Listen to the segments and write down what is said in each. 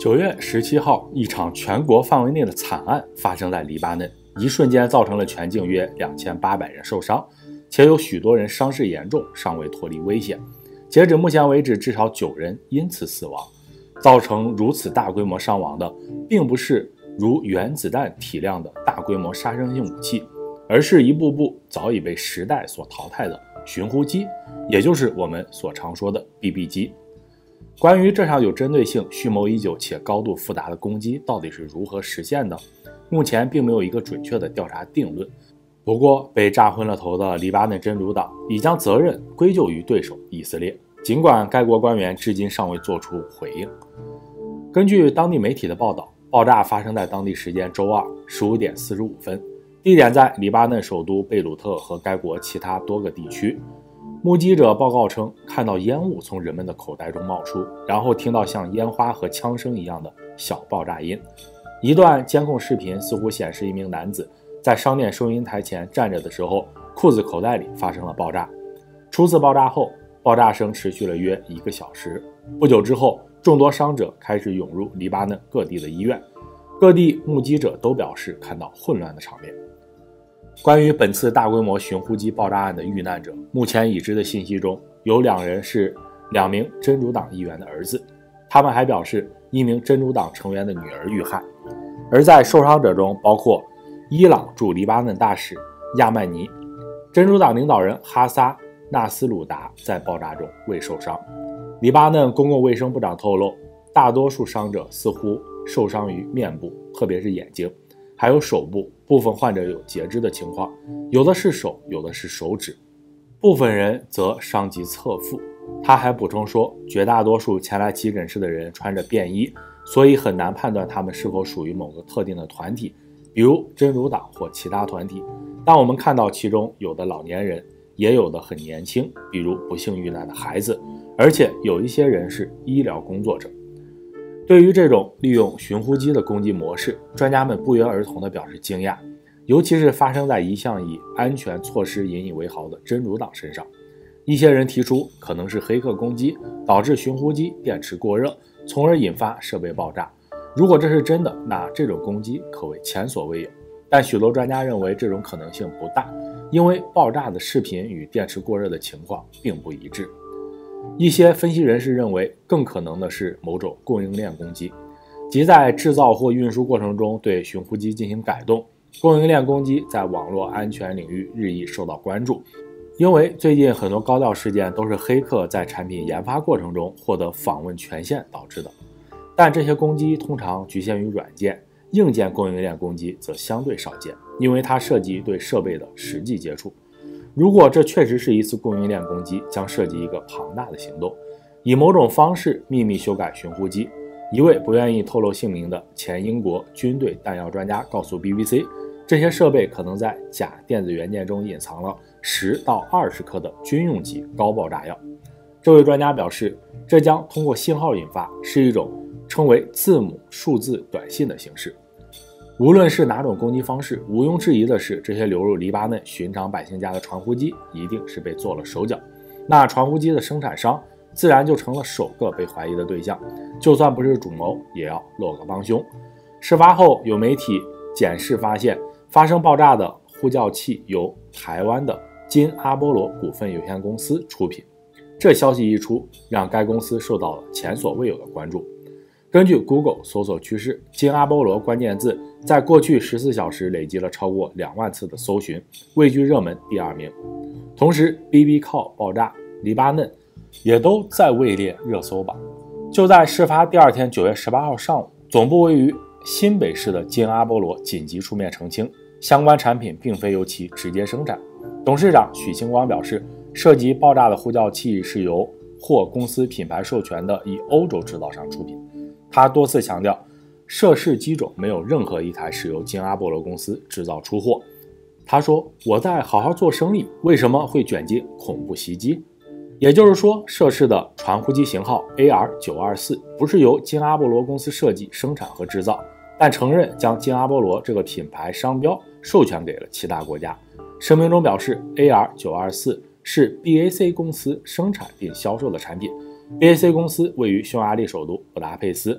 9月17号，一场全国范围内的惨案发生在黎巴嫩，一瞬间造成了全境约2800人受伤，且有许多人伤势严重，尚未脱离危险。截止目前为止，至少9人因此死亡。造成如此大规模伤亡的，并不是如原子弹体量的大规模杀伤性武器，而是一部部早已被时代所淘汰的寻呼机，也就是我们所常说的 BB 机。关于这场有针对性、蓄谋已久且高度复杂的攻击到底是如何实现的，目前并没有一个准确的调查定论。不过，被炸昏了头的黎巴嫩真主党已将责任归咎于对手以色列，尽管该国官员至今尚未做出回应。根据当地媒体的报道，爆炸发生在当地时间周二15点45分，地点在黎巴嫩首都贝鲁特和该国其他多个地区。目击者报告称，看到烟雾从人们的口袋中冒出，然后听到像烟花和枪声一样的小爆炸音。一段监控视频似乎显示一名男子在商店收银台前站着的时候，裤子口袋里发生了爆炸。初次爆炸后，爆炸声持续了约1个小时。不久之后，众多伤者开始涌入黎巴嫩各地的医院，各地目击者都表示看到混乱的场面。关于本次大规模寻呼机爆炸案的遇难者，目前已知的信息中有2人是2名真主党议员的儿子，他们还表示1名真主党成员的女儿遇害。而在受伤者中包括伊朗驻黎巴嫩大使亚曼尼，真主党领导人哈萨纳斯鲁达在爆炸中未受伤。黎巴嫩公共卫生部长透露，大多数伤者似乎受伤于面部，特别是眼睛，还有手部，部分患者有截肢的情况，有的是手，有的是手指，部分人则伤及侧腹。他还补充说，绝大多数前来急诊室的人穿着便衣，所以很难判断他们是否属于某个特定的团体，比如真主党或其他团体。但我们看到其中有的老年人，也有的很年轻，比如不幸遇难的孩子，而且有一些人是医疗工作者。对于这种利用寻呼机的攻击模式，专家们不约而同地表示惊讶，尤其是发生在一向以安全措施引以为豪的真主党身上。一些人提出可能是黑客攻击导致寻呼机电池过热，从而引发设备爆炸。如果这是真的，那这种攻击可谓前所未有。但许多专家认为这种可能性不大，因为爆炸的视频与电池过热的情况并不一致。一些分析人士认为，更可能的是某种供应链攻击，即在制造或运输过程中对寻呼机进行改动。供应链攻击在网络安全领域日益受到关注，因为最近很多高调事件都是黑客在产品研发过程中获得访问权限导致的。但这些攻击通常局限于软件，硬件供应链攻击则相对少见，因为它涉及对设备的实际接触。如果这确实是一次供应链攻击，将涉及一个庞大的行动，以某种方式秘密修改寻呼机。一位不愿意透露姓名的前英国军队弹药专家告诉 BBC， 这些设备可能在假电子元件中隐藏了10到20克的军用级高爆炸药。这位专家表示，这将通过信号引发，是一种称为字母数字短信的形式。无论是哪种攻击方式，毋庸置疑的是，这些流入黎巴嫩寻常百姓家的传呼机一定是被做了手脚。那传呼机的生产商自然就成了首个被怀疑的对象，就算不是主谋，也要落个帮凶。事发后，有媒体检视发现，发生爆炸的呼叫器由台湾的金阿波罗股份有限公司出品。这消息一出，让该公司受到了前所未有的关注。根据 Google 搜索趋势，金阿波罗关键字在过去14小时累积了超过2万次的搜寻，位居热门第2名。同时 BB Call 爆炸、黎巴嫩也都在位列热搜榜。就在事发第2天9月18号上午，总部位于新北市的金阿波罗紧急出面澄清，相关产品并非由其直接生产。董事长许清光表示，涉及爆炸的呼叫器是由获公司品牌授权的一欧洲制造商出品。他多次强调，涉事机种没有任何一台是由金阿波罗公司制造出货。他说，我在好好做生意，为什么会卷进恐怖袭击？也就是说，涉事的传呼机型号 AR924 不是由金阿波罗公司设计、生产和制造，但承认将金阿波罗这个品牌商标授权给了其他国家。声明中表示， AR924 是 BAC 公司生产并销售的产品。BAC 公司位于匈牙利首都布达佩斯，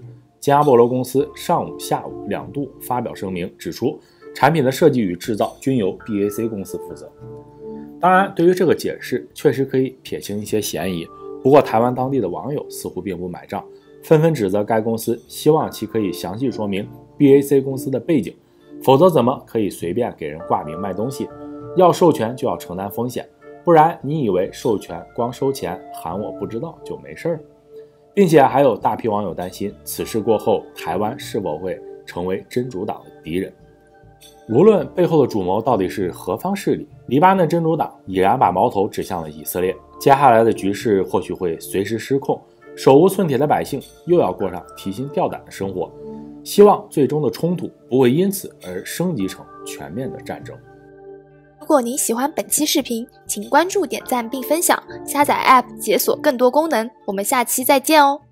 津阿波罗公司上午、下午2度发表声明，指出产品的设计与制造均由 BAC 公司负责。当然，对于这个解释确实可以撇清一些嫌疑，不过台湾当地的网友似乎并不买账，纷纷指责该公司，希望其可以详细说明 BAC 公司的背景，否则怎么可以随便给人挂名卖东西？要授权就要承担风险，不然你以为授权光收钱喊我不知道就没事儿？并且还有大批网友担心，此事过后台湾是否会成为真主党的敌人？无论背后的主谋到底是何方势力，黎巴嫩真主党已然把矛头指向了以色列，接下来的局势或许会随时失控，手无寸铁的百姓又要过上提心吊胆的生活。希望最终的冲突不会因此而升级成全面的战争。 如果您喜欢本期视频，请关注、点赞并分享，下载 App 解锁更多功能。我们下期再见哦。